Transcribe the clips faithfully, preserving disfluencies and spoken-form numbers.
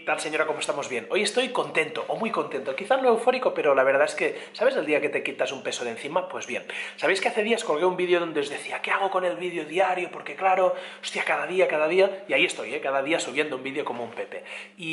¿Qué tal, señora? ¿Cómo estamos? Bien. Hoy estoy contento, o muy contento. Quizás no eufórico, pero la verdad es que, ¿sabes el día que te quitas un peso de encima? Pues bien. ¿Sabéis que hace días colgué un vídeo donde os decía, ¿qué hago con el vídeo diario? Porque claro, hostia, cada día, cada día... Y ahí estoy, ¿eh? Cada día subiendo un vídeo como un Pepe.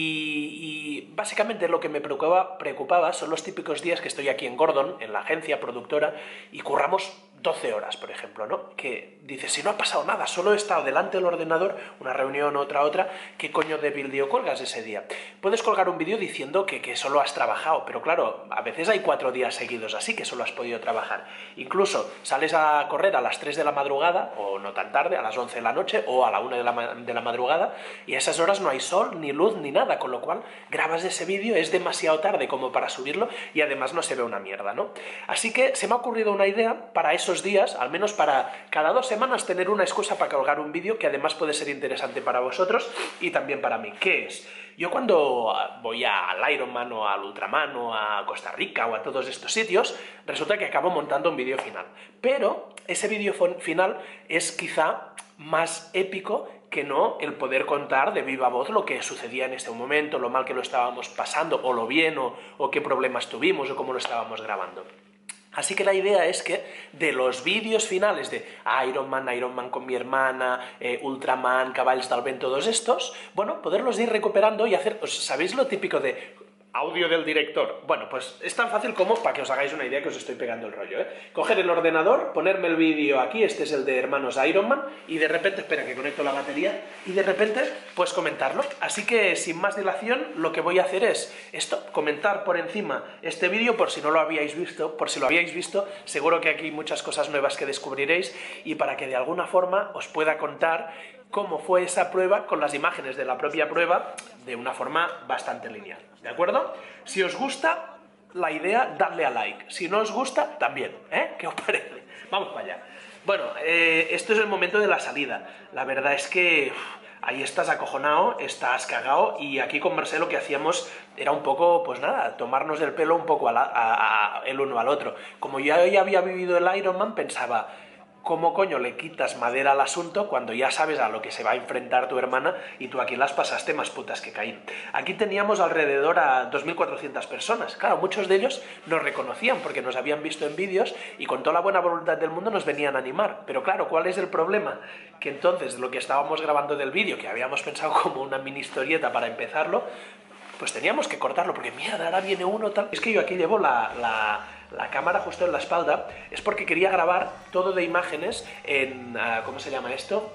Y, y básicamente lo que me preocupaba, preocupaba son los típicos días que estoy aquí en Gordon, en la agencia productora, y curramos doce horas, por ejemplo, ¿no? Que dices, si no ha pasado nada, solo he estado delante del ordenador, una reunión, otra, otra, ¿qué coño de vídeo colgas ese día? Puedes colgar un vídeo diciendo que, que solo has trabajado, pero claro, a veces hay cuatro días seguidos así que solo has podido trabajar. Incluso sales a correr a las tres de la madrugada, o no tan tarde, a las once de la noche, o a la una de la, de la madrugada, y a esas horas no hay sol, ni luz, ni nada, con lo cual grabas ese vídeo, es demasiado tarde como para subirlo, y además no se ve una mierda, ¿no? Así que se me ha ocurrido una idea para eso días, al menos para cada dos semanas tener una excusa para colgar un vídeo que además puede ser interesante para vosotros y también para mí. ¿Qué es? Yo cuando voy al Ironman o al Ultraman o a Costa Rica o a todos estos sitios, resulta que acabo montando un vídeo final. Pero ese vídeo final es quizá más épico que no el poder contar de viva voz lo que sucedía en este momento, lo mal que lo estábamos pasando, o lo bien, o, o qué problemas tuvimos, o cómo lo estábamos grabando. Así que la idea es que de los vídeos finales de Ironman, Ironman con mi hermana, eh, Ultraman, Caballos del Vent, todos estos, bueno, poderlos ir recuperando y hacer, pues, ¿sabéis lo típico de audio del director? Bueno, pues es tan fácil como, para que os hagáis una idea que os estoy pegando el rollo, ¿eh? Coger el ordenador, ponerme el vídeo aquí, este es el de Hermanos Ironman, y de repente, espera que conecto la batería, y de repente, pues comentarlo. Así que, sin más dilación, lo que voy a hacer es esto, comentar por encima este vídeo, por si no lo habíais visto, por si lo habíais visto, seguro que aquí hay muchas cosas nuevas que descubriréis, y para que de alguna forma os pueda contar cómo fue esa prueba con las imágenes de la propia prueba de una forma bastante lineal, ¿de acuerdo? Si os gusta la idea, dadle a like. Si no os gusta, también, ¿eh? ¿Qué os parece? Vamos para allá. Bueno, eh, esto es el momento de la salida. La verdad es que uf, ahí estás acojonado, estás cagado, y aquí con Marcelo lo que hacíamos era un poco, pues nada, tomarnos el pelo un poco a la, a, a, el uno al otro. Como yo ya había vivido el Ironman, pensaba, ¿cómo coño le quitas madera al asunto cuando ya sabes a lo que se va a enfrentar tu hermana y tú aquí las pasaste más putas que Caín? Aquí teníamos alrededor a dos mil cuatrocientas personas. Claro, muchos de ellos nos reconocían porque nos habían visto en vídeos y con toda la buena voluntad del mundo nos venían a animar. Pero claro, ¿cuál es el problema? Que entonces lo que estábamos grabando del vídeo, que habíamos pensado como una mini historieta para empezarlo, pues teníamos que cortarlo porque mierda, ahora viene uno tal... Es que yo aquí llevo la... la la cámara justo en la espalda, es porque quería grabar todo de imágenes en, uh, ¿cómo se llama esto?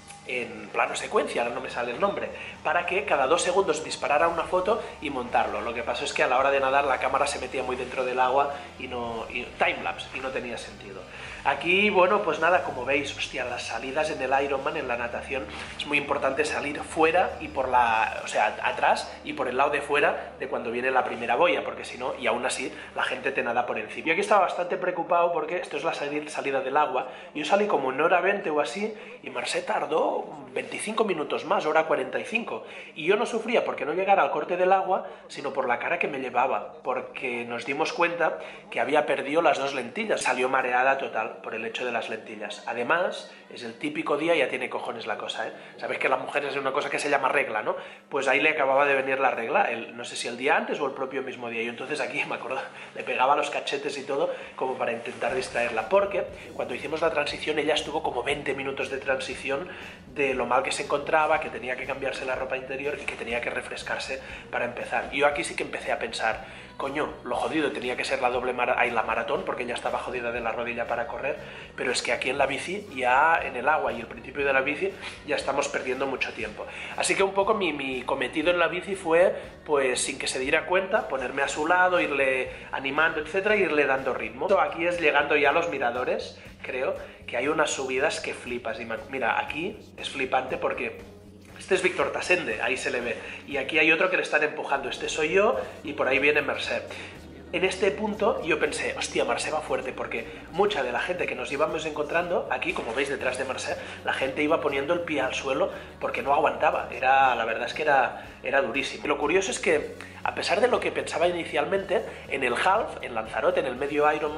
En plano secuencia, ahora no me sale el nombre, para que cada dos segundos disparara una foto y montarlo. Lo que pasó es que a la hora de nadar la cámara se metía muy dentro del agua y no... Y, timelapse, y no tenía sentido. Aquí, bueno, pues nada, como veis, hostia, las salidas en el Ironman, en la natación, es muy importante salir fuera y por la... o sea, atrás y por el lado de fuera de cuando viene la primera boya, porque si no, y aún así, la gente te nada por encima. Yo aquí estaba bastante preocupado porque esto es la salida del agua. Yo salí como en hora veinte o así y Marcé tardó veinticinco minutos más, hora cuarenta y cinco. Y yo no sufría porque no llegara al corte del agua, sino por la cara que me llevaba, porque nos dimos cuenta que había perdido las dos lentillas. Salió mareada total por el hecho de las lentillas. Además, es el típico día, ya tiene cojones la cosa, ¿eh? Sabéis que las mujeres es una cosa que se llama regla, ¿no? Pues ahí le acababa de venir la regla, el, no sé si el día antes o el propio mismo día. Y entonces aquí, me acuerdo, le pegaba los cachetes y todo como para intentar distraerla, porque cuando hicimos la transición ella estuvo como veinte minutos de transición de lo mal que se encontraba, que tenía que cambiarse la ropa interior y que tenía que refrescarse para empezar. Y yo aquí sí que empecé a pensar, coño, lo jodido tenía que ser la doble mara ay, la maratón, porque ella estaba jodida de la rodilla para correr, pero es que aquí en la bici, ya en el agua y el principio de la bici, ya estamos perdiendo mucho tiempo. Así que un poco mi, mi cometido en la bici fue, pues sin que se diera cuenta, ponerme a su lado, irle animando, etcétera, e irle dando ritmo. Aquí es llegando ya a los miradores, creo, que hay unas subidas que flipas. Y mira, aquí es flipante porque... este es Víctor Tasende, ahí se le ve. Y aquí hay otro que le están empujando. Este soy yo y por ahí viene Mercè. En este punto yo pensé, hostia, Mercè va fuerte, porque mucha de la gente que nos íbamos encontrando, aquí, como veis detrás de Mercè, la gente iba poniendo el pie al suelo porque no aguantaba. Era, la verdad es que era, era durísimo. Y lo curioso es que, a pesar de lo que pensaba inicialmente, en el half, en Lanzarote, en el medio Ironman,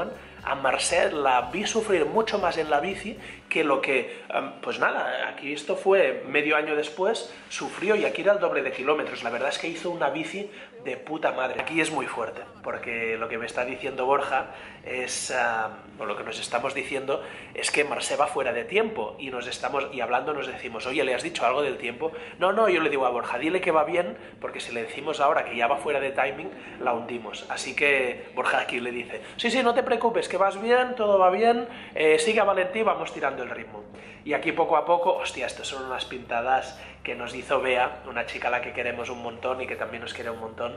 a Mercè la vi sufrir mucho más en la bici que lo que, pues nada, aquí esto fue medio año después, sufrió y aquí era el doble de kilómetros. La verdad es que hizo una bici de puta madre. Aquí es muy fuerte, porque lo que me está diciendo Borja es, uh, o lo que nos estamos diciendo es que Mercè va fuera de tiempo y nos estamos, y hablando nos decimos, oye, ¿le has dicho algo del tiempo? No, no, yo le digo a Borja, dile que va bien, porque si le decimos ahora que ya va fuera de timing, la hundimos. Así que Borja aquí le dice, sí, sí, no te preocupes, que vas bien, todo va bien, eh, sigue a Valentí, vamos tirando el ritmo. Y aquí poco a poco, hostia, estas son unas pintadas que nos hizo Bea, una chica a la que queremos un montón y que también nos quiere un montón,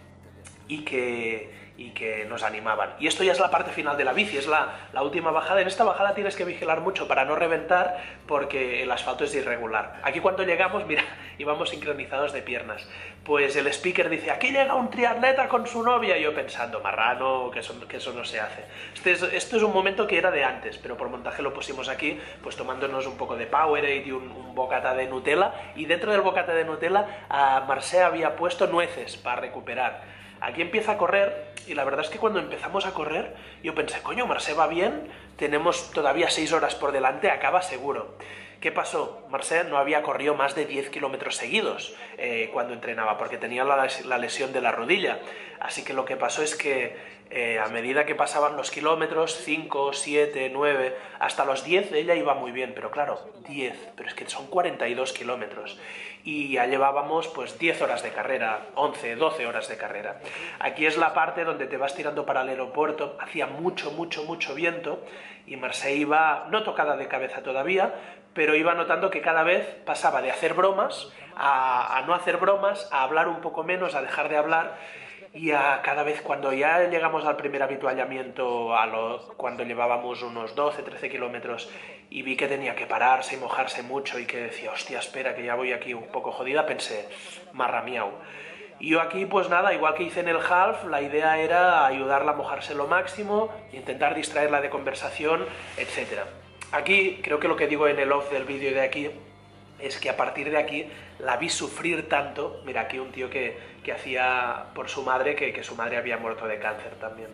y que, y que nos animaban. Y esto ya es la parte final de la bici, es la, la última bajada. En esta bajada tienes que vigilar mucho para no reventar porque el asfalto es irregular. Aquí cuando llegamos, mira, íbamos sincronizados de piernas. Pues el speaker dice, aquí llega un triatleta con su novia. Y yo pensando, marrano, que eso, que eso no se hace. Este es, esto es un momento que era de antes, pero por montaje lo pusimos aquí, pues tomándonos un poco de Powerade y un, un bocata de Nutella. Y dentro del bocata de Nutella, a Mercè había puesto nueces para recuperar. Aquí empieza a correr y la verdad es que cuando empezamos a correr yo pensé, coño, Mercè va bien, tenemos todavía seis horas por delante, acaba seguro. ¿Qué pasó? Mercè no había corrido más de diez kilómetros seguidos eh, cuando entrenaba, porque tenía la, la lesión de la rodilla. Así que lo que pasó es que eh, a medida que pasaban los kilómetros, cinco, siete, nueve, hasta los diez, ella iba muy bien, pero claro, diez, pero es que son cuarenta y dos kilómetros. Y ya llevábamos pues diez horas de carrera, once, doce horas de carrera. Aquí es la parte donde te vas tirando para el aeropuerto, hacía mucho, mucho, mucho viento, y Mercè iba, no tocada de cabeza todavía, pero iba notando que cada vez pasaba de hacer bromas a, a no hacer bromas, a hablar un poco menos, a dejar de hablar, y a cada vez cuando ya llegamos al primer habituallamiento, a lo, cuando llevábamos unos doce, trece kilómetros, y vi que tenía que pararse y mojarse mucho y que decía, hostia, espera, que ya voy aquí un poco jodida, pensé, marra miau. Y yo aquí, pues nada, igual que hice en el half, la idea era ayudarla a mojarse lo máximo, intentar distraerla de conversación, etcétera. Aquí, creo que lo que digo en el off del vídeo de aquí, es que a partir de aquí la vi sufrir tanto. Mira, aquí un tío que, que hacía por su madre, que, que su madre había muerto de cáncer también.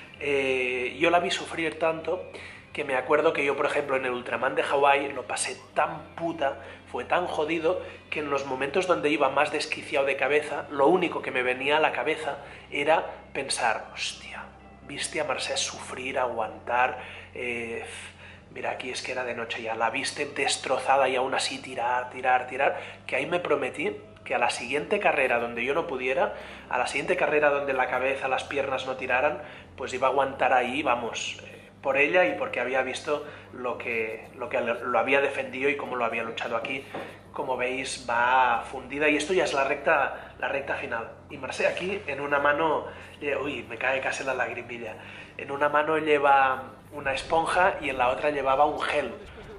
Eh, yo la vi sufrir tanto que me acuerdo que yo, por ejemplo, en el Ultraman de Hawái lo pasé tan puta, fue tan jodido, que en los momentos donde iba más desquiciado de cabeza, lo único que me venía a la cabeza era pensar, hostia, viste a Mercè sufrir, aguantar, eh, mira, aquí es que era de noche ya, la viste destrozada y aún así tirar, tirar, tirar, que ahí me prometí que a la siguiente carrera donde yo no pudiera, a la siguiente carrera donde la cabeza, las piernas no tiraran, pues iba a aguantar ahí, vamos, eh, por ella y porque había visto lo que, lo que lo había defendido y cómo lo había luchado aquí. Como veis, va fundida y esto ya es la recta, la recta final. Y Mercè aquí en una mano, uy, me cae casi la lagrimilla, en una mano lleva una esponja y en la otra llevaba un gel.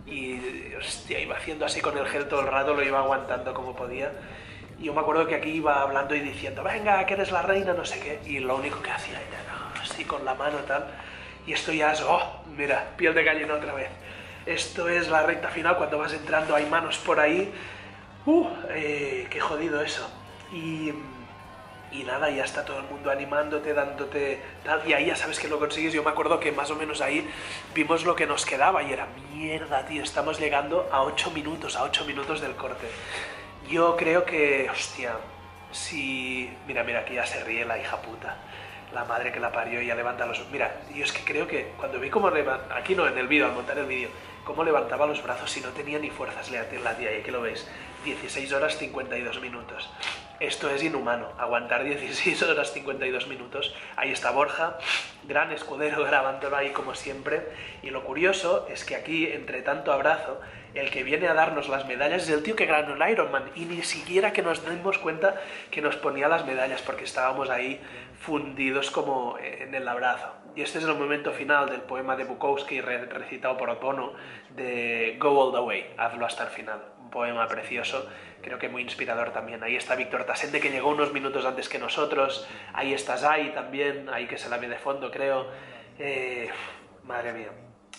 Y, hostia, iba haciendo así con el gel todo el rato, lo iba aguantando como podía. Y yo me acuerdo que aquí iba hablando y diciendo, venga, que eres la reina, no sé qué. Y lo único que hacía ella, ¿no? Así con la mano tal. Y esto ya es, oh, mira, piel de gallina otra vez. Esto es la recta final, cuando vas entrando hay manos por ahí. Uh, eh, qué jodido eso. Y... Y nada, ya está todo el mundo animándote, dándote tal, y ahí ya sabes que lo consigues. Yo me acuerdo que más o menos ahí vimos lo que nos quedaba y era, mierda, tío, estamos llegando a ocho minutos, a ocho minutos del corte. Yo creo que, hostia, si... Mira, mira, aquí ya se ríe la hija puta, la madre que la parió y ya levanta los... Mira, yo es que creo que cuando vi cómo levantaba, aquí no, en el vídeo, al montar el vídeo, cómo levantaba los brazos y no tenía ni fuerzas la tía, y aquí lo veis, dieciséis horas cincuenta y dos minutos. Esto es inhumano, aguantar dieciséis horas cincuenta y dos minutos. Ahí está Borja, gran escudero, grabándolo ahí como siempre. Y lo curioso es que aquí, entre tanto abrazo, el que viene a darnos las medallas es el tío que ganó el Ironman. Y ni siquiera que nos dimos cuenta que nos ponía las medallas, porque estábamos ahí fundidos como en el abrazo. Y este es el momento final del poema de Bukowski, recitado por Bono, de Go All The Way, hazlo hasta el final. Un poema precioso, creo que muy inspirador también. Ahí está Víctor Tasende, que llegó unos minutos antes que nosotros. Ahí está Zay también, ahí que se la ve de fondo, creo. Eh, madre mía.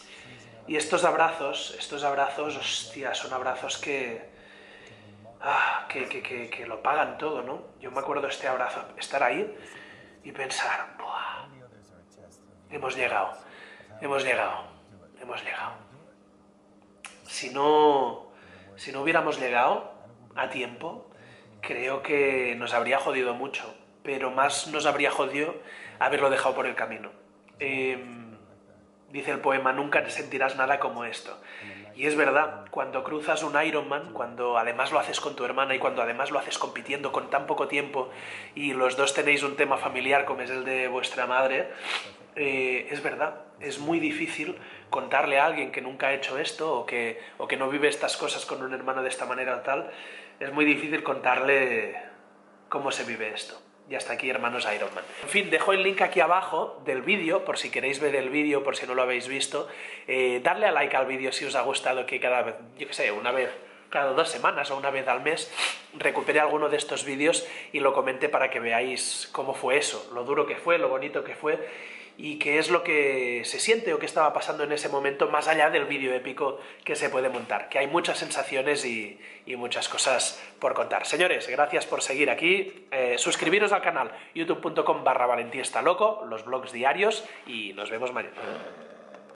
Y estos abrazos, estos abrazos, hostia, son abrazos que... Ah, que, que, que, que lo pagan todo, ¿no? Yo me acuerdo este abrazo, estar ahí y pensar, ¡buah! Hemos llegado. Hemos llegado, hemos llegado. Si no, si no hubiéramos llegado a tiempo, creo que nos habría jodido mucho, pero más nos habría jodido haberlo dejado por el camino. Eh, dice el poema, nunca sentirás nada como esto. Y es verdad, cuando cruzas un Ironman, cuando además lo haces con tu hermana y cuando además lo haces compitiendo con tan poco tiempo y los dos tenéis un tema familiar como es el de vuestra madre, eh, es verdad, es muy difícil contarle a alguien que nunca ha hecho esto o que, o que no vive estas cosas con un hermano de esta manera o tal, es muy difícil contarle cómo se vive esto. Y hasta aquí, hermanos Ironman. En fin, dejo el link aquí abajo del vídeo, por si queréis ver el vídeo, por si no lo habéis visto. Eh, darle a like al vídeo si os ha gustado, que cada vez, yo qué sé, una vez cada dos semanas o una vez al mes, recupere alguno de estos vídeos y lo comente para que veáis cómo fue eso, lo duro que fue, lo bonito que fue y qué es lo que se siente o qué estaba pasando en ese momento, más allá del vídeo épico que se puede montar, que hay muchas sensaciones y, y muchas cosas por contar. Señores, gracias por seguir aquí, eh, suscribiros al canal youtube punto com barra Valentí está loco, los blogs diarios y nos vemos mañana.